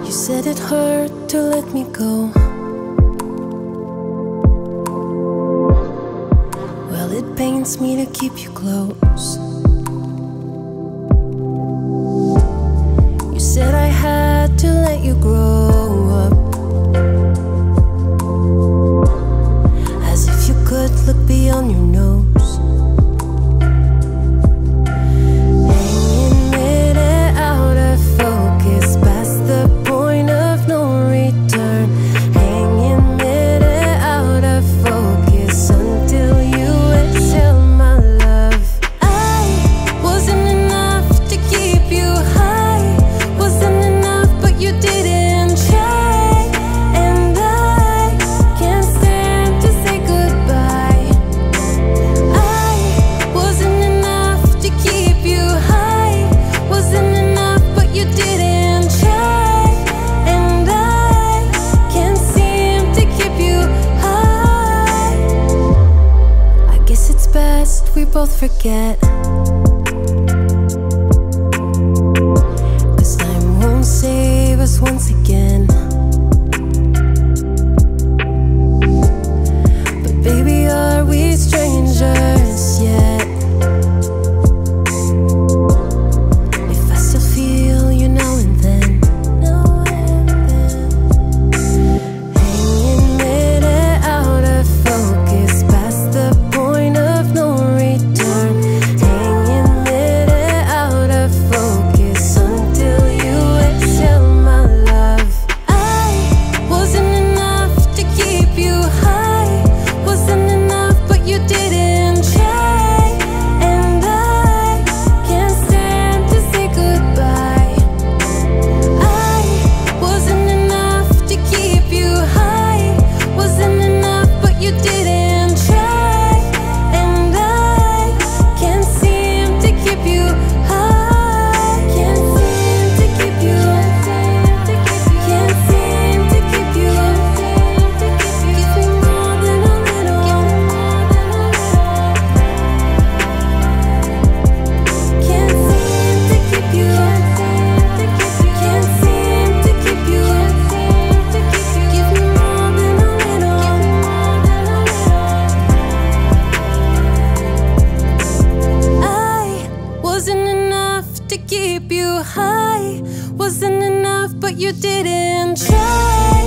You said it hurt to let me go. Well, it pains me to keep you close. You said I had to let you grow up, as if you could look beyond your nose. Hanging minute out of focus, past the point of no return. Hanging minute out of focus until you exhale my love. I wasn't enough to keep you high, wasn't enough but you didn't try. And I can't stand to say goodbye. I wasn't enough to keep you high, wasn't enough but you didn't try. And I can't seem to keep you high. I guess it's best we both forget, 'cause time won't save us once again. But baby, are we strangers yet? If I still feel you now and then. Hanging minute out of focus, past the point of no return. Hanging minute out of focus until you exhale my love. I wasn't enough to keep you high, wasn't enough but you didn't try. And I can't stand to say goodbye. I wasn't enough to keep you high, wasn't enough but you didn't try. And I can't seem to keep you high, can't seem to keep you, can't seem to keep you. Give me more than a little, can't seem to keep you, can't seem to keep you. Give me more than a little. I wasn't enough to keep you high, wasn't enough but you didn't try.